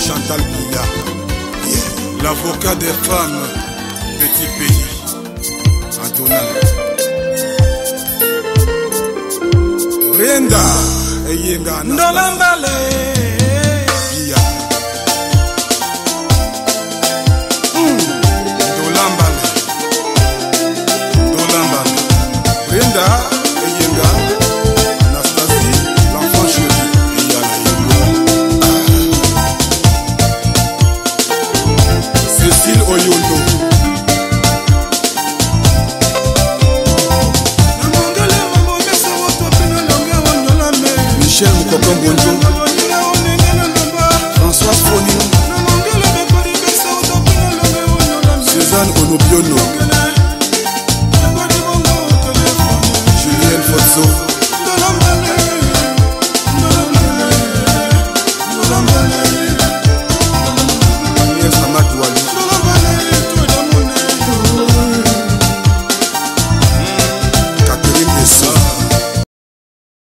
Chantal Bouya, l'avocat des femmes, petit pays, Adonai. Brenda, Eyenga, Ndolambale, Bia, Ndolambale, Brenda, Eyenga, Anastasie, l'enfant chéri, Eyana Yengo, Cécile Oyondo. Michel Mokoko Bonjo, François Fonino, Suzanne Onobiono.